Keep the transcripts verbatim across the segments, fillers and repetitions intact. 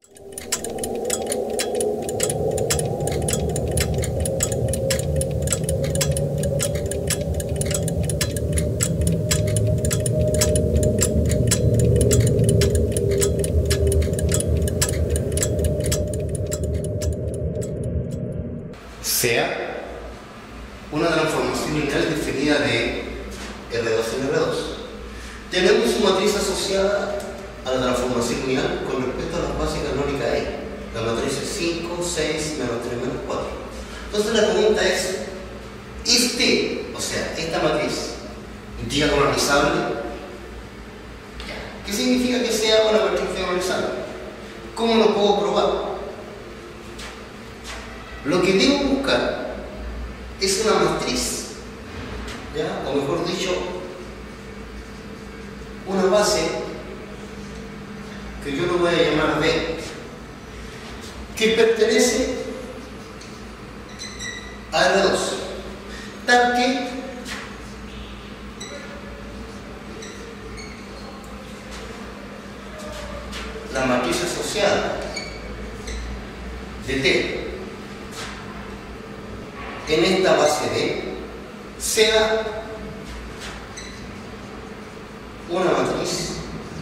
Sea una transformación lineal definida de R dos en R dos. Tenemos su matriz asociada a la transformación lineal con respecto a las bases canónicas E. La matriz es cinco, seis, menos tres, menos cuatro. Entonces la pregunta es, este, o sea, esta matriz diagonalizable, ¿qué significa que sea una matriz diagonalizable? ¿Cómo lo puedo probar? Lo que debo buscar es una matriz, ¿ya? O mejor dicho, una base que yo lo voy a llamar B, que pertenece a R dos, tal que la matriz asociada de T en esta base D sea una matriz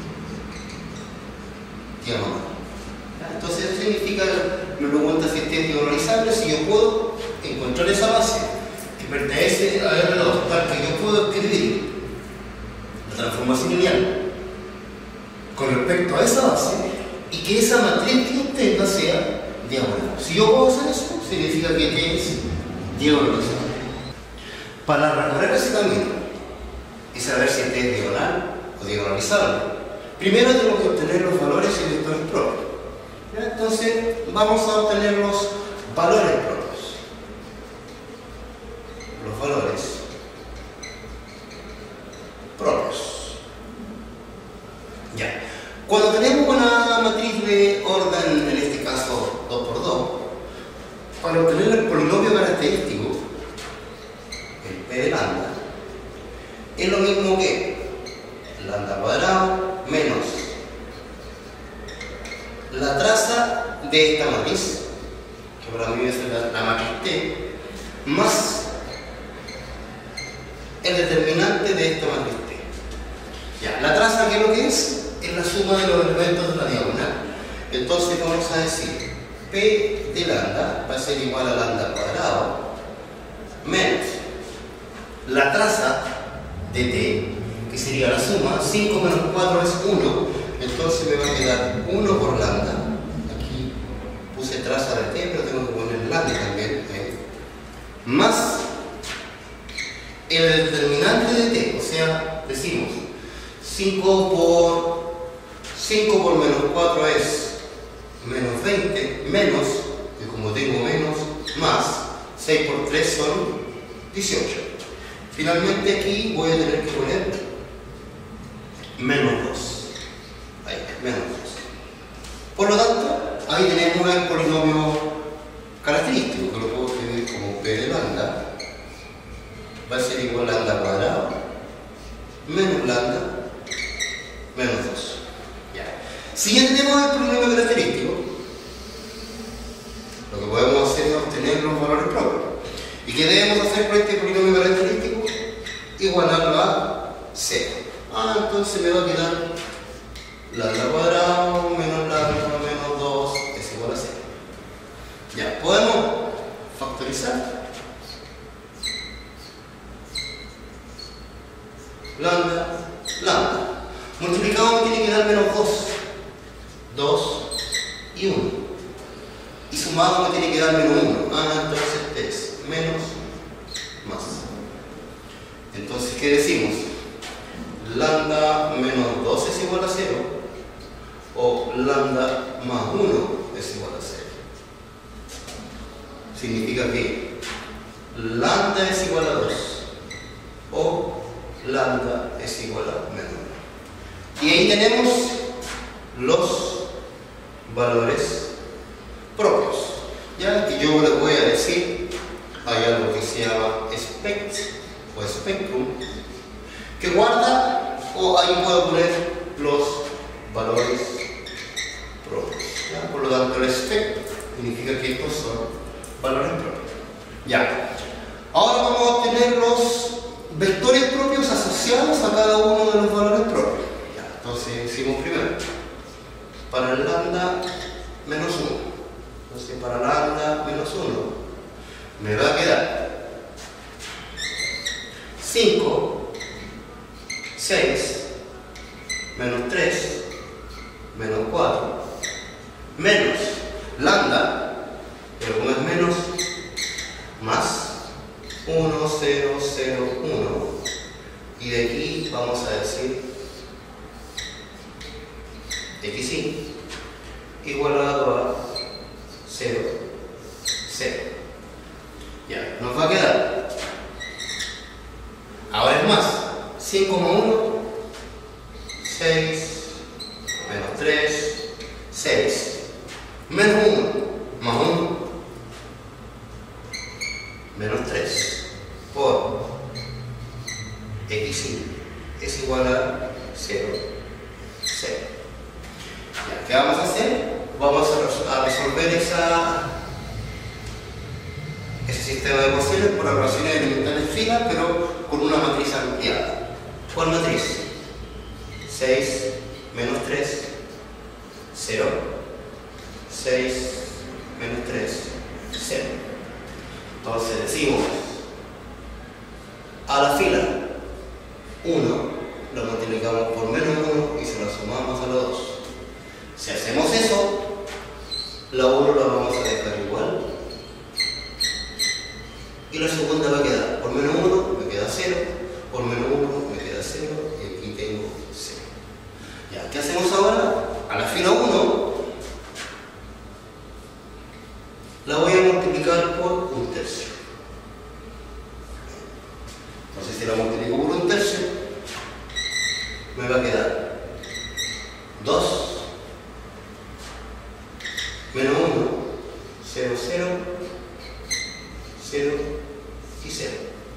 diagonal. Entonces eso significa, me pregunta si este es diagonalizable, si yo puedo encontrar esa base que pertenece a R dos, tal que yo puedo escribir la transformación lineal con respecto a esa base y que esa matriz que obtenga sea diagonal. Si yo puedo hacer eso, significa que T es diagonalizable. Para recorrer ese camino y saber si T es diagonal o diagonalizable, primero tengo que obtener los valores y vectores propios. ¿Ya? Entonces vamos a obtener los valores propios. Los valores propios. Ya. Cuando tenemos una matriz de orden, en este caso dos por dos, para obtener el polinomio característico, el P de lambda, es lo mismo que lambda cuadrado menos la traza de esta matriz, que para mí es la, la matriz T, más el determinante de esta matriz T. Ya, la traza, ¿qué es lo que es? Es la suma de los elementos de la diagonal. Entonces vamos a decir P de lambda va a ser igual a lambda cuadrado menos la traza de T, que sería la suma, cinco menos cuatro es uno, entonces me va a quedar uno por lambda. Aquí puse traza de T, pero tengo que poner lambda también, ¿eh? Más el determinante de T, o sea, decimos cinco por cinco por menos cuatro es menos veinte, menos, que como tengo menos, más seis por tres son dieciocho. Finalmente aquí voy a tener que poner menos dos. Ahí, menos dos. Por lo tanto, ahí tenemos el polinomio característico, que lo puedo escribir como P de lambda va a ser igual a lambda cuadrado menos lambda menos dos. Ya. Si ya tenemos el polinomio característico, lo que podemos hacer es obtener los valores propios. ¿Y qué debemos hacer con este polinomio característico? Igualarlo a cero. Ah, entonces me va a quedar lambda cuadrado menos lambda menos dos es igual a cero. Ya, podemos factorizar. Lambda, lambda. Multiplicado me tiene que dar menos dos. dos y uno. Y sumado me tiene que dar menos uno. Ah, entonces es menos más. Entonces, ¿qué decimos? Lambda menos dos es igual a cero. O lambda más uno es igual a cero. Significa que lambda es igual a dos. O lambda es igual a menos uno. Y ahí tenemos los valores propios. Ya que yo les voy a decir, hay algo que se llama spect o spectrum, que guarda, o ahí puedo poner los valores propios. ¿Ya? Por lo tanto, el S significa que estos son valores propios. Ya. Ahora vamos a obtener los vectores propios asociados a cada uno de los valores propios. Ya. Entonces, hicimos primero. Para el lambda, menos uno. Entonces, para lambda, menos uno, me va a quedar cinco, seis, menos tres, menos cuatro, menos lambda, pero como es menos, más uno, cero, cero, uno, y de aquí vamos a decir xi igualado a cero, cero. Ya, nos va a quedar, ahora es más, cinco más uno, seis, menos tres, seis, menos uno, más uno, menos tres, por xi es igual a cero, cero. Ya, ¿qué vamos a hacer? Vamos a resolver esa, ese sistema de ecuaciones por ecuaciones elementales finas, pero con una matriz ampliada. ¿Cuál matriz? seis menos tres, cero, seis menos tres, cero. Entonces decimos a la fila uno lo multiplicamos por menos uno y se lo sumamos a la dos. Si hacemos eso, la uno la vamos a dejar igual y la segunda va a quedar por menos uno, me queda cero, por menos uno me queda cero y aquí tengo cero. Ya, ¿qué hacemos ahora? A la fila uno la voy a multiplicar por un tercio. Entonces si la multiplico por un tercio, me va a quedar dos menos uno, cero, cero, cero y cero.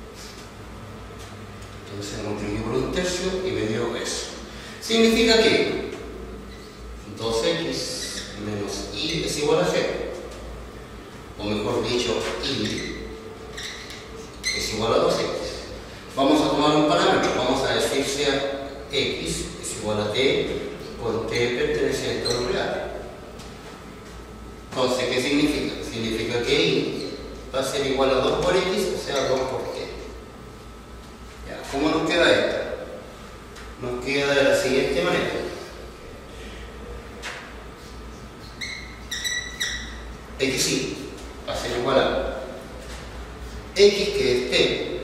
Entonces la multiplico por un tercio y me dio eso. Significa que dos x menos y es igual a cero. O mejor dicho, y es igual a dos x. Vamos a tomar un parámetro, vamos a decir sea x es igual a t con t perteneciente a lo real. Entonces, ¿qué significa? Significa que y va a ser igual a dos por x, o sea, dos por t. Ya, ¿cómo nos queda esto? Nos queda de la siguiente manera. Xi va a ser igual a x, que es t,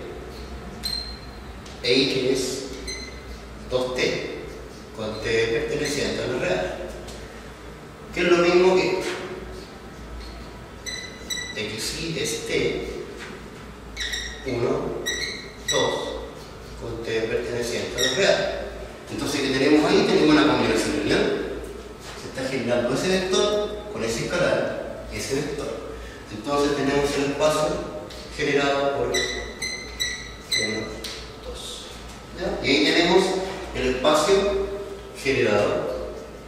e y, que es dos t, con t perteneciente a lo real, que es lo mismo que xi es t, uno, dos, con t perteneciente a lo real. Entonces, ¿qué tenemos ahí? Tenemos una combinación lineal. Se está generando ese vector con ese escalar, ese vector. Entonces tenemos el espacio generado por uno, dos. ¿Ya? Y ahí tenemos el espacio generado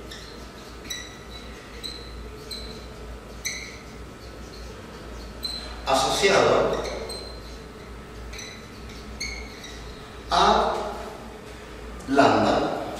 asociado a lambda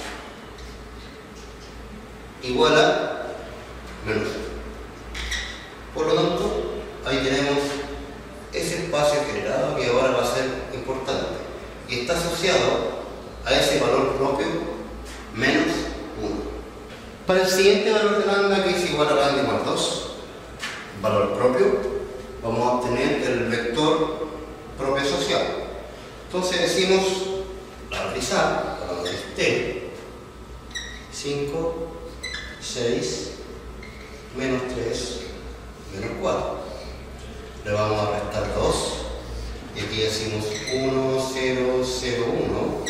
igual a menos uno. Por lo tanto, ahí tenemos ese espacio generado que ahora va a ser importante y está asociado a ese valor propio menos uno. Para el siguiente valor de lambda, que es igual a lambda igual a dos, valor propio, vamos a obtener el vector propio asociado. Entonces decimos la matriz A, la matriz T, cinco, seis, menos tres, menos cuatro. Le vamos a restar dos y aquí decimos uno, cero, cero, uno,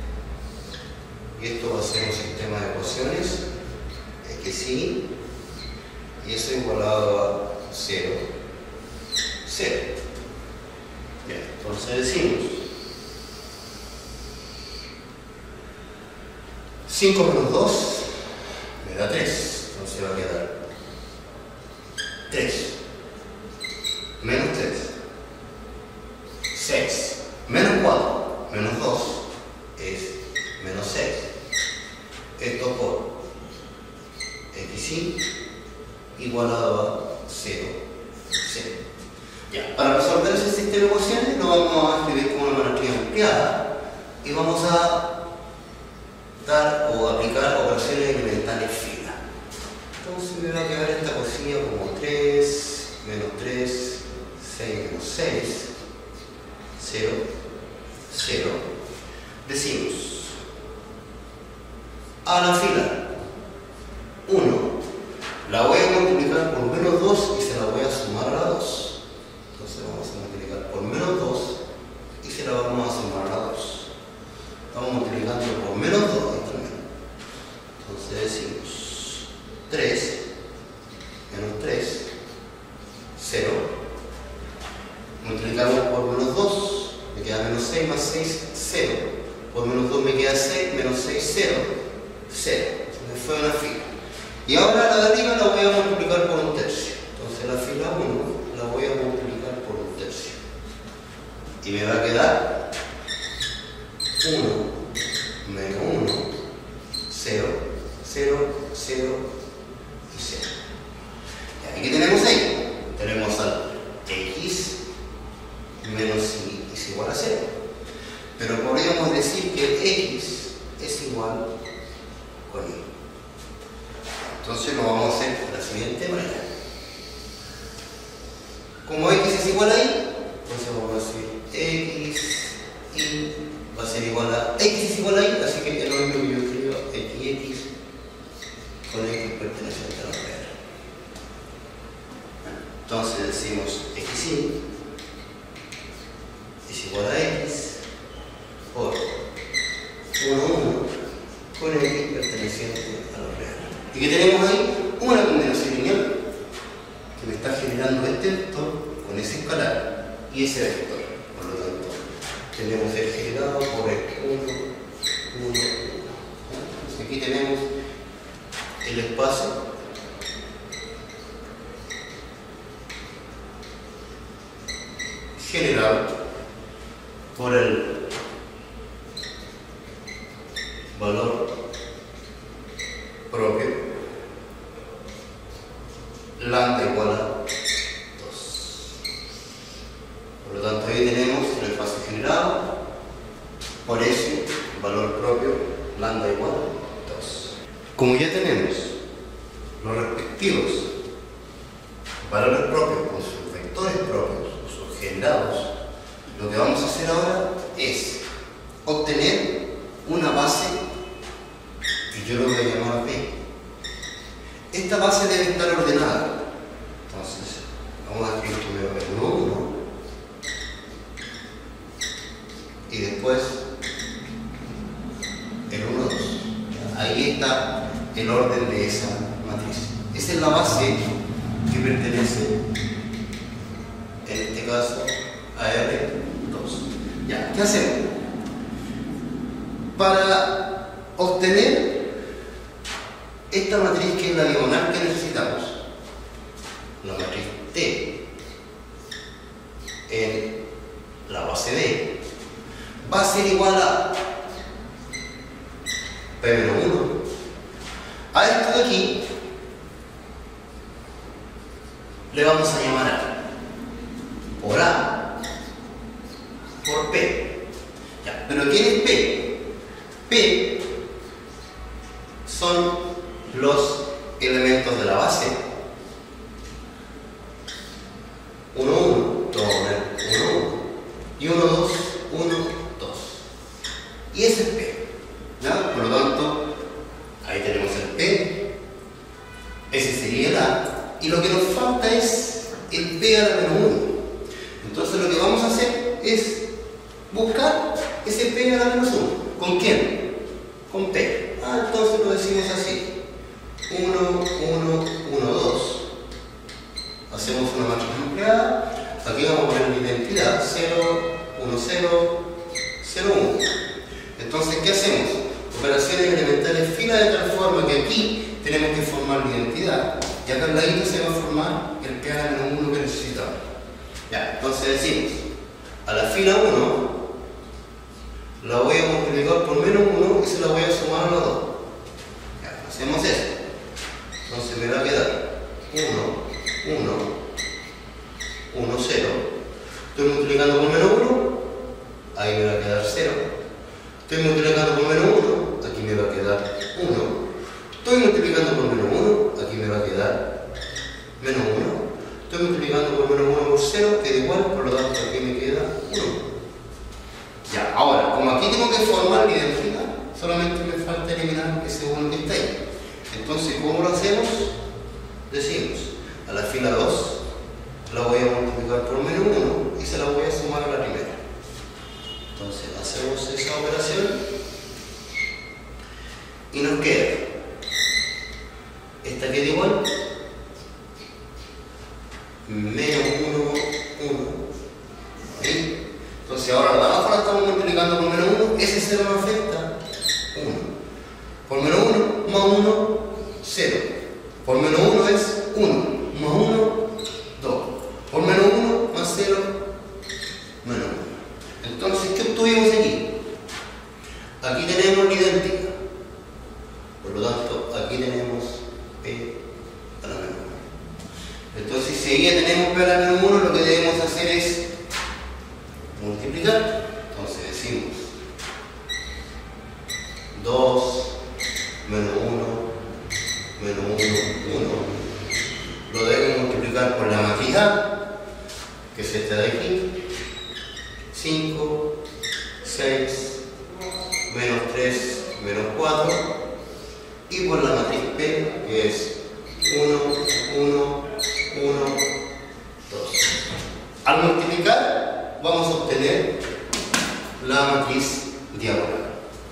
y esto va a ser un sistema de ecuaciones xi y eso igualado a cero, cero. Bien, entonces decimos cinco menos dos me da tres, entonces va a quedar tres, menos tres, seis, menos cuatro, menos dos, es menos seis. Esto por xy igualado a cero, cero. Ya. Para resolver ese sistema de ecuaciones lo vamos a escribir como una matriz ampliada y vamos a dar o aplicar operaciones elementales fila. Entonces me va a quedar esta cosilla como tres, menos tres, seis menos seis, cero, cero. Decimos a la fila uno la voy a multiplicar por menos dos y se la voy a sumar a la dos. Entonces vamos a multiplicar por menos dos y se la vamos a sumar a la dos. Estamos multiplicando por menos dos. Entonces decimos tres menos tres, cero. Multiplicamos por menos dos, me queda menos seis más seis, cero. Por menos dos me queda seis, menos seis, cero. cero. Entonces fue una fila. Y ahora la de arriba la voy a multiplicar por un tercio. Entonces la fila uno la voy a multiplicar por un tercio. Y me va a quedar uno menos uno, cero, cero, cero y cero. ¿Y qué tenemos ahí? Tenemos al x menos y es igual a cero. Pero podríamos decir que el x es igual con y. Entonces lo vamos a hacer de la siguiente manera. Como x es igual a y, entonces vamos a decir x y va a ser igual a x es igual a y, así que el orden que yo escribo x con x perteneciente a la real. Entonces decimos xy es igual a x por uno, uno con x perteneciente a la real. ¿Y qué tenemos ahí? Una combinación lineal que me está generando este vector con ese escalar y ese vector. Por lo tanto, tenemos el generado por el uno, uno, uno. Entonces aquí tenemos el espacio generado por el valor propio lambda igual a dos. Por lo tanto, ahí tenemos el espacio generado por ese valor propio lambda igual a dos. Como ya tenemos los respectivos valores propios con sus vectores propios, sus generados, lo que vamos a hacer ahora es obtener una base que yo lo voy a llamar P. Esta base debe estar ordenada. Entonces, vamos a escribir primero el uno, uno y después el uno, dos. Ahí está el orden de esa matriz. Esa es la base que pertenece, en este caso, a R dos. Ya, ¿qué hacemos? Para obtener esta matriz, que es la diagonal que necesitamos, la matriz T en la base D, va a ser igual a P menos uno. A esto de aquí le vamos a llamar A por A por P. Ya, pero ¿quién es P? P son los elementos de la base. uno, uno, uno, uno, y uno, dos, uno, dos. Y ese es P. ¿Ya? Por lo tanto, ahí tenemos el P, ese sería el A, y lo que nos falta es el P a la menos uno. Entonces lo que vamos a hacer es buscar ese P a la menos uno. ¿Con quién? Con P. Ah, entonces lo decimos así. uno, uno, uno, dos. Hacemos una matriz ampliada. Aquí vamos a poner la identidad cero, uno, cero, cero, uno. Entonces, ¿qué hacemos? Operaciones elementales fila de tal forma que aquí tenemos que formar la identidad y acá al ladito se va a formar el queda la menos uno que necesitamos. Ya, entonces decimos, a la fila uno la voy a multiplicar por menos uno y se la voy a sumar a la dos. Ya, hacemos eso. Entonces me va a quedar uno, uno, uno, cero. Estoy multiplicando por menos uno, ahí me va a quedar cero. Estoy multiplicando por menos uno, aquí me va a quedar uno. Estoy multiplicando por menos uno, aquí me va a quedar menos uno. Estoy multiplicando por menos uno por cero, queda igual, por lo tanto aquí me queda uno. Ya, ahora, como aquí tengo que formar la identidad, solamente me falta eliminar ese uno que está ahí. Entonces, ¿cómo lo hacemos? Decimos, a la fila dos la voy a multiplicar por menos uno y se la voy a sumar a la primera. Entonces, hacemos esa operación y nos queda, esta queda igual, menos uno, uno. ¿Sí? Entonces ahora la abajo la estamos multiplicando por menos uno, ese cero nos afecta uno. Por menos uno más uno, cero. Por menos uno es uno, más uno, dos. Por menos uno más cero, menos uno. Entonces, ¿qué obtuvimos aquí? Aquí tenemos la idéntica. Por lo tanto, aquí tenemos P a la menos uno. Entonces, si ahí ya tenemos P a la menos uno, lo que debemos hacer es multiplicar. Entonces decimos dos menos uno menos uno, uno. Lo debemos multiplicar por la matriz A, que es esta de aquí, cinco, seis, menos tres, menos cuatro, y por la matriz P, que es uno, uno, uno, dos. Al multiplicar vamos a obtener la matriz diagonal.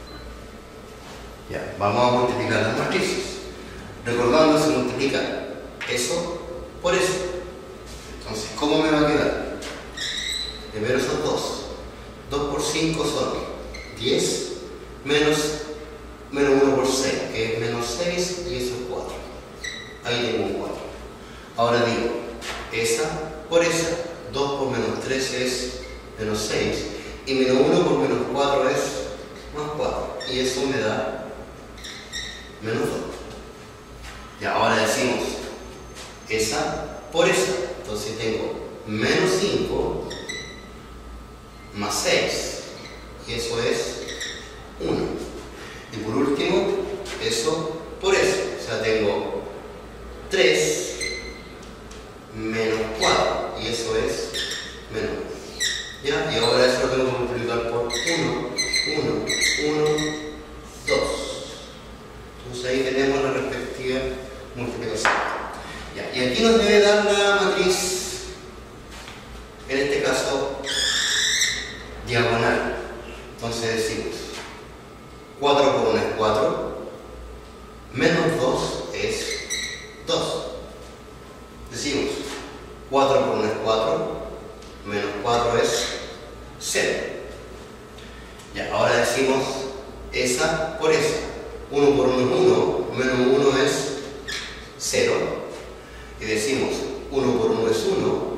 Ya, vamos a multiplicar las matrices. Recordando, se multiplica eso por eso. Entonces, ¿cómo me va a quedar? Primero son dos. dos por cinco son diez, menos, menos uno por seis, que es menos seis, y eso es cuatro. Ahí tengo un cuatro. Ahora digo, esa por esa, dos por menos tres es menos seis, y menos uno por menos cuatro es más cuatro, y eso me da menos dos. Y ahora decimos esa por esa, entonces tengo menos cinco más seis, y eso es uno. Y por último, eso por eso, o sea, tengo tres menos cuatro, y eso es menos uno. ¿Ya? Y ahora eso lo tengo que multiplicar por uno, uno, uno, dos. Entonces ahí tenemos la respectiva multiplicación. Ya. Y aquí nos debe dar la matriz, en este caso, diagonal. Entonces decimos, cuatro por uno es cuatro, menos dos es dos. Decimos, cuatro por uno es cuatro, menos cuatro es cero. Ya, ahora decimos esa por esa. uno por uno es uno, menos uno es cero. Y decimos, uno por uno es uno,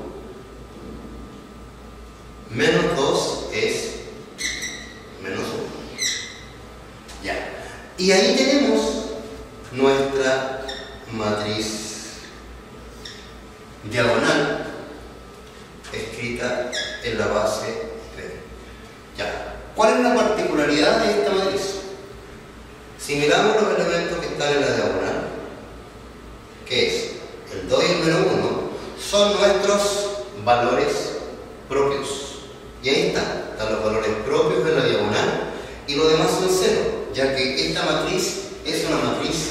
menos dos es menos uno. Ya. Y ahí tenemos nuestra matriz diagonal escrita en la base B. Ya. ¿Cuál es la particularidad de esta matriz? Si miramos los elementos que están en la diagonal, que es el dos y el menos uno, son nuestros valores propios. Y ahí están, están los valores propios de la diagonal, y lo demás son cero, ya que esta matriz es una matriz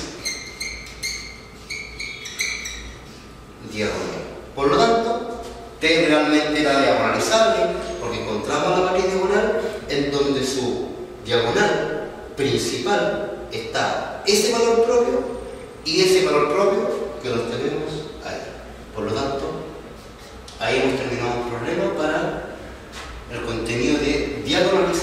diagonal. Por lo tanto, T realmente era diagonalizable, porque encontramos la matriz diagonal en donde su diagonal principal está ese valor propio y ese valor propio que los tenemos ahí. Por lo tanto, ahí hemos terminado un problema para el contenido de diagonalizar